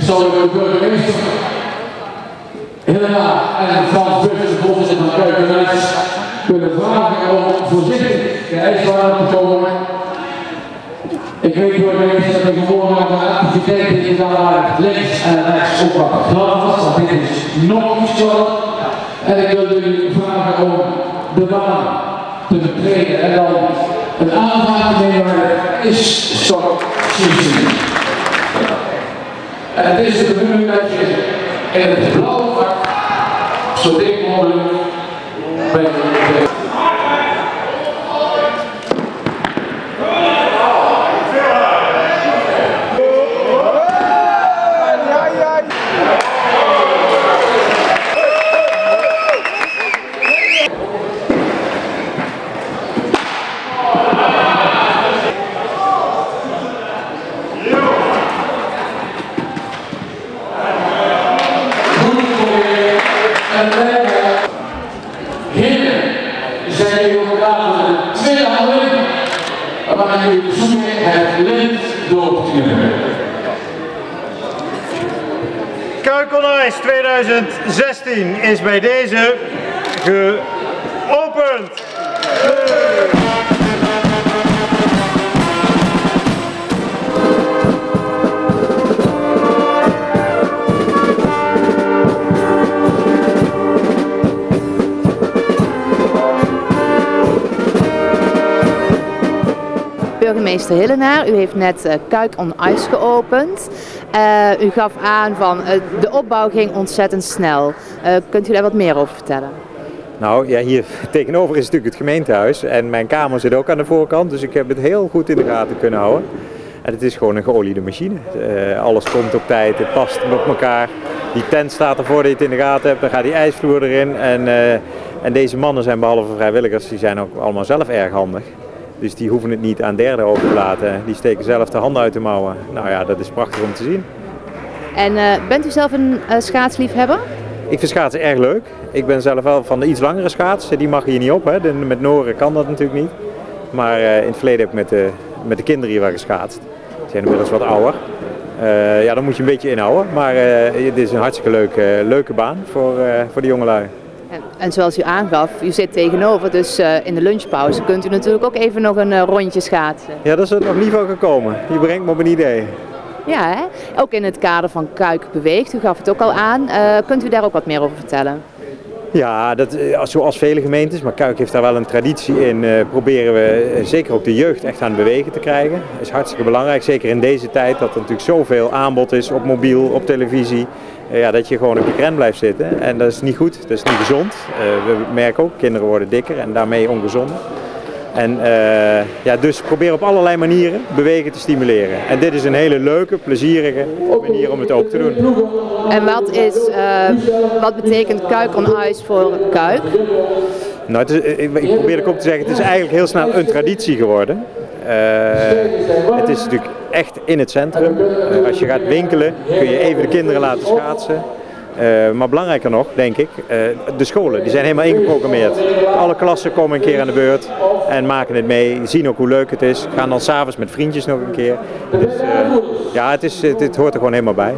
zal ik de burgemeester Helena en Frans Bus, de voorzitter van Kuik on Ice, willen vragen om voorzichtig de ijsbaan te komen. Ik weet burgemeester dat ik gewoon nog een activiteit die gedaan links en rechts ook wat glad was, want dit is nog iets glad. En ik wil jullie vragen om de baan te betreden en dan een aanvraag te nemen is stop season. En het is de bedoeling dat je in het blauwe vak zo dik mogelijk bij de heren zijn jullie elkaar voor de tweede handeling, waar jullie zoeken het lint door te knippen. Kuik on Ice 2016 is bij deze geopend. Burgemeester Hillenaar, u heeft net Kuik on Ice geopend. U gaf aan van de opbouw ging ontzettend snel. Kunt u daar wat meer over vertellen? Nou ja, hier tegenover is natuurlijk het gemeentehuis en mijn kamer zit ook aan de voorkant, dus ik heb het heel goed in de gaten kunnen houden. En het is gewoon een geoliede machine. Alles komt op tijd, het past op elkaar. Die tent staat ervoor dat je het in de gaten hebt, dan gaat die ijsvloer erin. En deze mannen zijn behalve vrijwilligers, die zijn ook allemaal zelf erg handig. Dus die hoeven het niet aan derden over te laten. Die steken zelf de handen uit de mouwen. Nou ja, dat is prachtig om te zien. En bent u zelf een schaatsliefhebber? Ik vind schaatsen erg leuk. Ik ben zelf wel van de iets langere schaats. Die mag hier niet op. Hè. Met Noren kan dat natuurlijk niet. Maar in het verleden heb ik met de kinderen hier wel geschaatst. Die zijn inmiddels wat ouder. Ja, dan moet je een beetje inhouden. Maar het is een hartstikke leuke baan voor de jongelui. En zoals u aangaf, u zit tegenover, dus in de lunchpauze kunt u natuurlijk ook even nog een rondje schaatsen. Ja, dat is er nog niet van gekomen. Je brengt me op een idee. Ja, hè? Ook in het kader van Kuik beweegt, u gaf het ook al aan. Kunt u daar ook wat meer over vertellen? Ja, zoals vele gemeentes, maar Kuik heeft daar wel een traditie in, proberen we zeker ook de jeugd echt aan het bewegen te krijgen. Dat is hartstikke belangrijk, zeker in deze tijd dat er natuurlijk zoveel aanbod is op mobiel, op televisie. Ja, dat je gewoon op je krent blijft zitten en dat is niet goed, dat is niet gezond. We merken ook, kinderen worden dikker en daarmee ongezonder. En ja, dus probeer op allerlei manieren bewegen te stimuleren. En dit is een hele leuke, plezierige manier om het ook te doen. En wat betekent Kuik on Ice voor Kuik? Nou, ik probeer ook te zeggen, het is eigenlijk heel snel een traditie geworden. Het is natuurlijk echt in het centrum. Als je gaat winkelen kun je even de kinderen laten schaatsen. Maar belangrijker nog, denk ik, de scholen die zijn helemaal ingeprogrammeerd. Alle klassen komen een keer aan de beurt en maken het mee, zien ook hoe leuk het is. Gaan dan s'avonds met vriendjes nog een keer. Dus ja, het hoort er gewoon helemaal bij.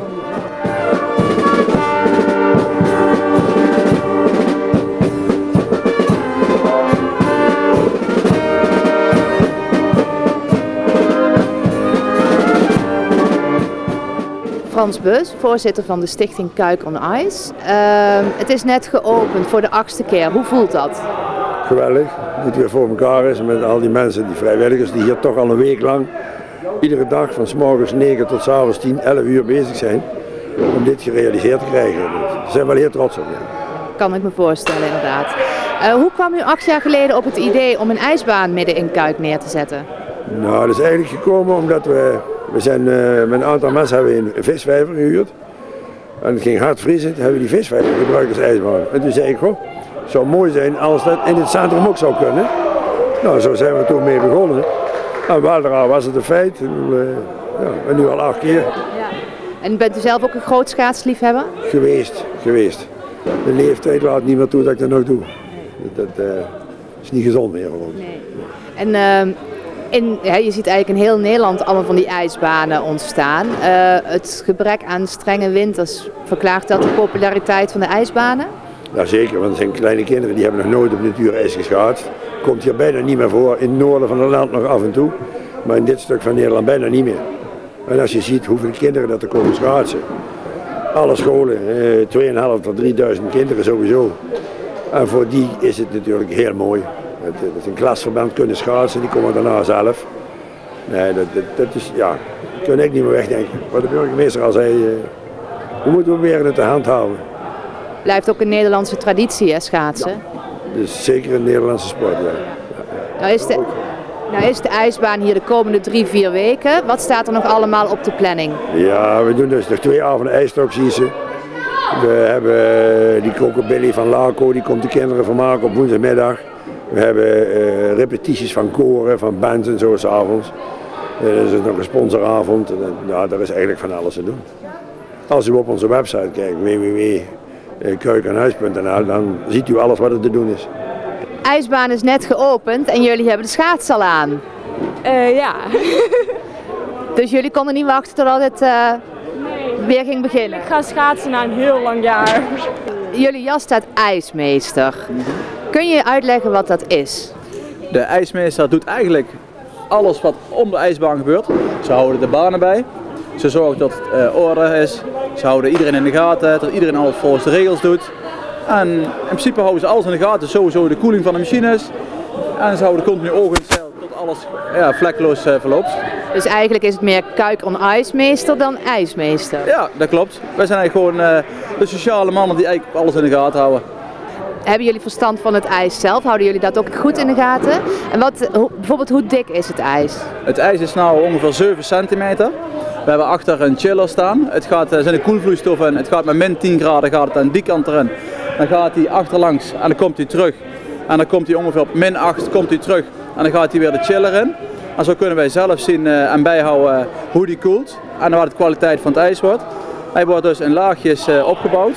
Frans Bus, voorzitter van de stichting Kuik on Ice. Het is net geopend voor de 8e keer. Hoe voelt dat? Geweldig, dat het weer voor elkaar is met al die mensen, die vrijwilligers die hier toch al een week lang iedere dag van 's morgens 9 tot 's avonds 10, 11 uur bezig zijn om dit gerealiseerd te krijgen. Daar zijn we wel heel trots op. Ja. Kan ik me voorstellen inderdaad. Hoe kwam u 8 jaar geleden op het idee om een ijsbaan midden in Kuik neer te zetten? Nou, dat is eigenlijk gekomen omdat we zijn met een aantal mensen hebben we een visvijver gehuurd. En het ging hard vriezen, toen hebben we die visvijver gebruikt als ijsbaan. En toen zei ik, goh, het zou mooi zijn als dat in het centrum ook zou kunnen. Nou, zo zijn we toen mee begonnen. En weldra was het een feit. En nu al 8 keer. Ja. En bent u zelf ook een groot schaatsliefhebber? Geweest. De leeftijd laat niet meer toe dat ik dat nog doe. Dat is niet gezond meer gewoon. Nee. En Je ziet eigenlijk in heel Nederland allemaal van die ijsbanen ontstaan. Het gebrek aan strenge winters, verklaart dat de populariteit van de ijsbanen? Ja, zeker, want er zijn kleine kinderen die hebben nog nooit op natuurijs geschaatst. Komt hier bijna niet meer voor, in het noorden van het land nog af en toe, maar in dit stuk van Nederland bijna niet meer. En als je ziet hoeveel kinderen dat er komen schaatsen, alle scholen, 2.500 tot 3.000 kinderen sowieso. En voor die is het natuurlijk heel mooi. Dat is een klasverband kunnen schaatsen, die komen daarna zelf. Nee, dat is, ja, dat kun ik niet meer wegdenken. Wat de burgemeester al zei, we moeten proberen het te handhaven. Blijft ook een Nederlandse traditie, hè, schaatsen? Ja, dus zeker een Nederlandse sport, ja. Nou is de ijsbaan hier de komende 3-4 weken. Wat staat er nog allemaal op de planning? Ja, we doen dus nog 2 avonden ijsstokschießen. We hebben die Krokodilly van Laco, die komt de kinderen vermaken op woensdagmiddag. We hebben repetities van koren, van bands en zo 's avonds. Er is nog een sponsoravond. Ja, daar is eigenlijk van alles te doen. Als u op onze website kijkt, www.keukenhuis.nl, dan ziet u alles wat er te doen is. De ijsbaan is net geopend en jullie hebben de schaats al aan. Ja. Dus jullie konden niet wachten totdat het weer ging beginnen? Ik ga schaatsen na een heel lang jaar. Jullie jas staat ijsmeester. Kun je uitleggen wat dat is? De ijsmeester doet eigenlijk alles wat om de ijsbaan gebeurt. Ze houden de banen bij. Ze zorgen dat het orde is. Ze houden iedereen in de gaten, dat iedereen alles volgens de regels doet. En in principe houden ze alles in de gaten, sowieso de koeling van de machines. En ze houden continu ogen in het zeil tot alles vlekkeloos verloopt. Dus eigenlijk is het meer Kuik on Ice meester dan ijsmeester? Ja, dat klopt. Wij zijn eigenlijk gewoon de sociale mannen die eigenlijk alles in de gaten houden. Hebben jullie verstand van het ijs zelf? Houden jullie dat ook goed in de gaten? En bijvoorbeeld hoe dik is het ijs? Het ijs is nou ongeveer 7 centimeter. We hebben achter een chiller staan. Het zijn de koelvloeistoffen en het gaat met min 10 graden gaat het aan die kant erin. Dan gaat hij achterlangs en dan komt hij terug. En dan komt hij ongeveer op min 8 komt hij terug. En dan gaat hij weer de chiller in. En zo kunnen wij zelf zien en bijhouden hoe die koelt. En wat de kwaliteit van het ijs wordt. Hij wordt dus in laagjes opgebouwd.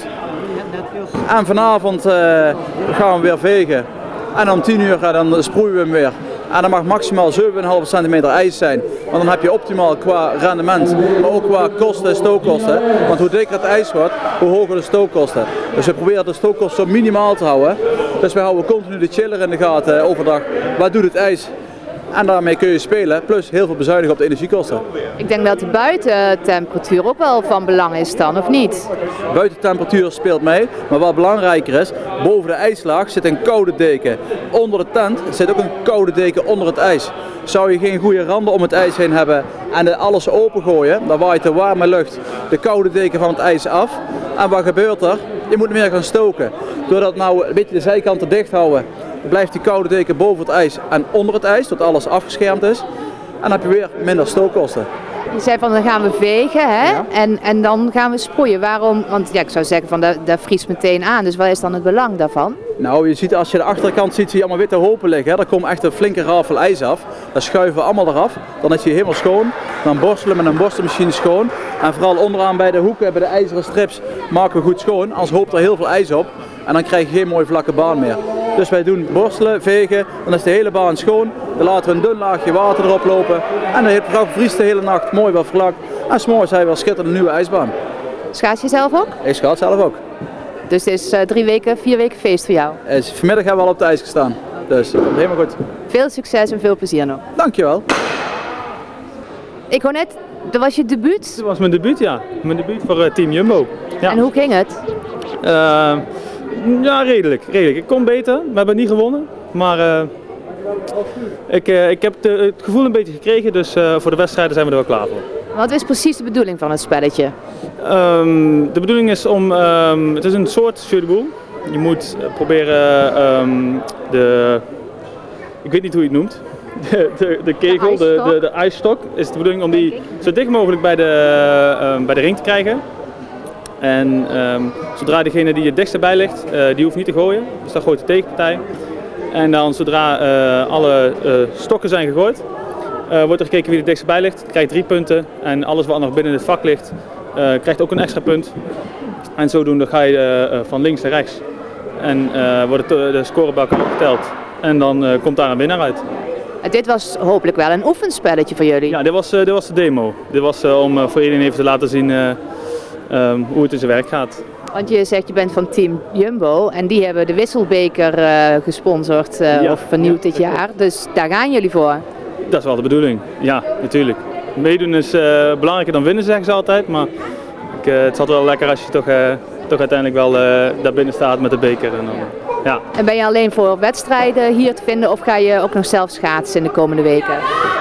En vanavond gaan we weer vegen. En om 10 uur dan sproeien we hem weer. En dat mag maximaal 7,5 centimeter ijs zijn. Want dan heb je optimaal qua rendement, maar ook qua kosten, stookkosten. Want hoe dikker het ijs wordt, hoe hoger de stookkosten. Dus we proberen de stookkosten zo minimaal te houden. Dus we houden continu de chiller in de gaten overdag. Wat doet het ijs? En daarmee kun je spelen, plus heel veel bezuinigen op de energiekosten. Ik denk dat de buitentemperatuur ook wel van belang is dan, of niet? Buitentemperatuur speelt mee, maar wat belangrijker is, boven de ijslaag zit een koude deken. Onder de tent zit ook een koude deken onder het ijs. Zou je geen goede randen om het ijs heen hebben en alles opengooien, dan waait de warme lucht de koude deken van het ijs af. En wat gebeurt er? Je moet meer gaan stoken. Doordat nou een beetje de zijkanten dicht houden, blijft die koude deken boven het ijs en onder het ijs, tot alles afgeschermd is. En dan heb je weer minder stookkosten. Je zei van dan gaan we vegen, hè? Ja. En dan gaan we sproeien. Waarom? Want ja, ik zou zeggen van dat vriest meteen aan. Dus wat is dan het belang daarvan? Nou, je ziet als je de achterkant ziet, zie je allemaal witte hopen liggen. Hè? Daar komt echt een flinke rafel ijs af. Dat schuiven we allemaal eraf. Dan is hij helemaal schoon. Dan borstelen met een borstelmachine schoon. En vooral onderaan bij de hoeken, bij de ijzeren strips, maken we goed schoon. Anders hoopt er heel veel ijs op. En dan krijg je geen mooie vlakke baan meer. Dus wij doen borstelen, vegen, dan is de hele baan schoon. Dan laten we een dun laagje water erop lopen. En dan vriest de hele nacht mooi wat vlak. En 's morgens hebben we een schitterende nieuwe ijsbaan. Schaats je zelf ook? Ik schaats zelf ook. Dus het is 3 weken, 4 weken feest voor jou? Vanmiddag hebben we al op het ijs gestaan. Dus dat komt helemaal goed. Veel succes en veel plezier nog. Dankjewel. Ik hoor net, dat was je debuut? Dat was mijn debuut, ja. Mijn debuut voor Team Jumbo. Ja. En hoe ging het? Ja, redelijk. Ik kon beter. We hebben niet gewonnen. Maar ik heb het gevoel een beetje gekregen, dus voor de wedstrijden zijn we er wel klaar voor. Wat is precies de bedoeling van het spelletje? De bedoeling is om, het is een soort jeu de boule. Je moet proberen ik weet niet hoe je het noemt, de kegel, de ijsstok, is de bedoeling om die zo dicht mogelijk bij de ring te krijgen. En zodra degene die het dichtst bij ligt, die hoeft niet te gooien, dus dan gooit de tegenpartij. En dan zodra alle stokken zijn gegooid, wordt er gekeken wie er dichtst bij ligt, krijgt 3 punten. En alles wat nog binnen het vak ligt, krijgt ook een extra punt. En zodoende ga je van links naar rechts. En wordt de score bij elkaar opgeteld. En dan komt daar een winnaar uit. Dit was hopelijk wel een oefenspelletje voor jullie. Ja, dit was de demo. Dit was om voor iedereen even te laten zien hoe het in zijn werk gaat. Want je zegt je bent van Team Jumbo en die hebben de wisselbeker gesponsord of vernieuwd dit jaar. Dus daar gaan jullie voor. Dat is wel de bedoeling, ja, natuurlijk. Meedoen is belangrijker dan winnen, zeggen ze altijd. Maar het is altijd wel lekker als je toch uiteindelijk wel daar binnen staat met de beker. En dan, ja. En ben je alleen voor wedstrijden hier te vinden of ga je ook nog zelf schaatsen in de komende weken?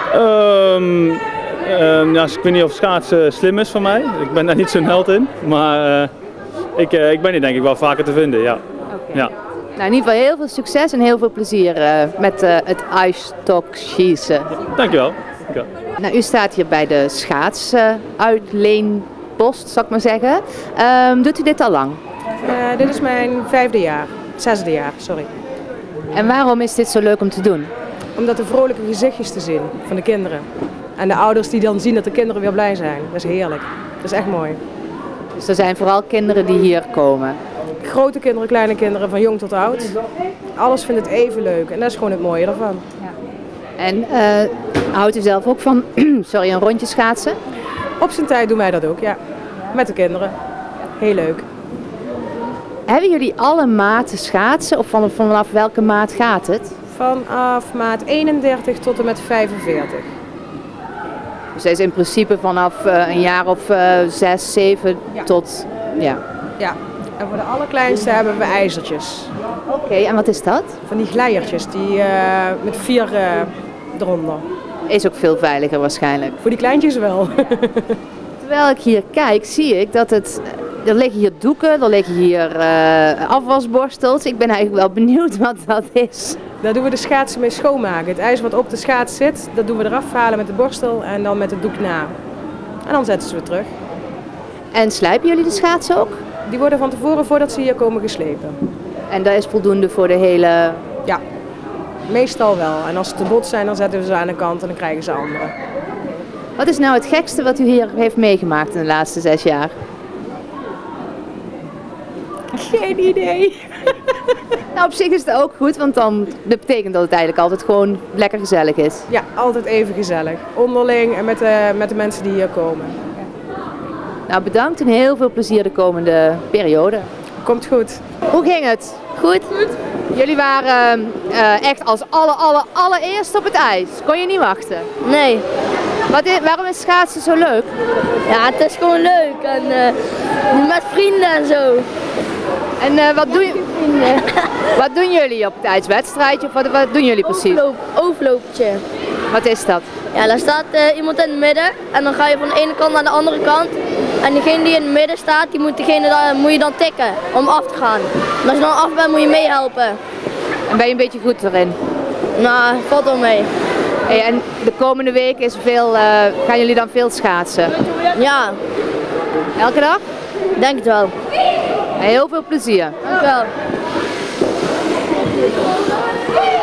Ja, ik weet niet of schaatsen slim is voor mij. Ik ben daar niet zo'n held in. Maar ik ben hier denk ik wel vaker te vinden, ja. Okay. Ja. Nou, in ieder geval heel veel succes en heel veel plezier met het ijsstokschießen. Dankjewel. Nou, u staat hier bij de schaatsuitleenpost, zal ik maar zeggen. Doet u dit al lang? Dit is mijn 6e jaar, sorry. En waarom is dit zo leuk om te doen? Om dat de vrolijke gezichtjes te zien van de kinderen. En de ouders die dan zien dat de kinderen weer blij zijn. Dat is heerlijk. Dat is echt mooi. Dus er zijn vooral kinderen die hier komen? Grote kinderen, kleine kinderen, van jong tot oud. Alles vindt het even leuk en dat is gewoon het mooie ervan. Ja. En houdt u zelf ook van een rondje schaatsen? Op zijn tijd doen wij dat ook, ja. Met de kinderen. Heel leuk. Hebben jullie alle maten schaatsen of vanaf welke maat gaat het? Vanaf maat 31 tot en met 45. Dus dat is in principe vanaf een jaar of 6, 7 tot... Ja. Ja. En voor de allerkleinste hebben we ijzertjes. Oké, en wat is dat? Van die glijertjes, die met 4 eronder. Is ook veel veiliger waarschijnlijk. Voor die kleintjes wel. Terwijl ik hier kijk, zie ik dat er liggen hier doeken, er liggen hier afwasborstels. Ik ben eigenlijk wel benieuwd wat dat is. Daar doen we de schaatsen mee schoonmaken. Het ijs wat op de schaats zit, dat doen we eraf halen met de borstel en dan met het doek na. En dan zetten ze weer terug. En slijpen jullie de schaatsen ook? Die worden van tevoren, voordat ze hier komen, geslepen. En dat is voldoende voor de hele... Ja, meestal wel. En als ze te bot zijn, dan zetten we ze aan de kant en dan krijgen ze andere. Wat is nou het gekste wat u hier heeft meegemaakt in de laatste 6 jaar? Geen idee. Nou, op zich is het ook goed, want dat betekent dat het eigenlijk altijd gewoon lekker gezellig is. Ja, altijd even gezellig. Onderling en met de mensen die hier komen. Nou, bedankt en heel veel plezier de komende periode. Komt goed. Hoe ging het? Goed? Jullie waren echt als allereerst op het ijs. Kon je niet wachten? Nee. Waarom is schaatsen zo leuk? Ja, het is gewoon leuk en met vrienden en zo. En wat doen jullie op het ijswedstrijdje of wat doen jullie precies? Overlopertje. Wat is dat? Ja, daar staat iemand in het midden en dan ga je van de ene kant naar de andere kant. En degene die in het midden staat, moet je dan tikken om af te gaan. En als je dan af bent, moet je meehelpen. En ben je een beetje goed erin? Nou, valt wel mee. Hey, en de komende week gaan jullie dan veel schaatsen? Ja. Elke dag? Denk het wel. Heel veel plezier. Dank je wel.